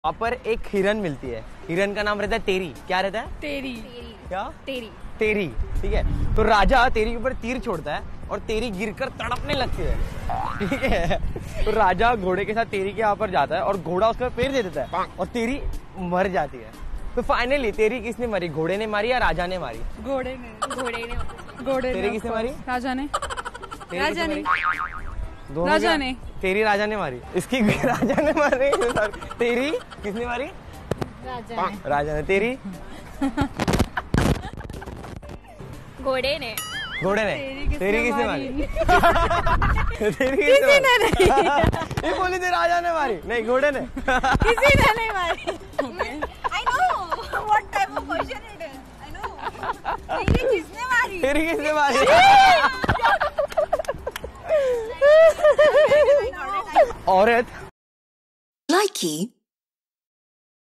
वहाँ पर एक हिरन मिलती है, हिरन का नाम रहता है तेरी। क्या रहता है? तेरी। क्या? तेरी। तेरी, ठीक है। तो राजा तेरी के ऊपर तीर छोड़ता है और तेरी गिरकर तड़पने लगती है, ठीक है। तो राजा घोड़े के साथ तेरी के यहाँ पर जाता है और घोड़ा उसके पैर दे देता है और तेरी मर जाती है। तो फाइनली तेरी किसने मारी, घोड़े ने मारी या राजा ने मारी? घोड़े ने। घोड़े तेरी किसने मारी? राजा ने। राजा ने। दोनों राजा ने। तेरी राजा ने मारी, इसकी राजा ने मारी। तेरी किसने मारी? राजा ने। राजा ने। तेरी? घोड़े ने। घोड़े ने। तेरी किसने मारी? तेरी किसी ने नहीं। ये बोली थी राजा ने मारी, नहीं घोड़े ने। किसी ने नहीं मारी। I know what type of question it is. I know. तेरी किसने मारी? तेरी किसने मारी? औरत Likey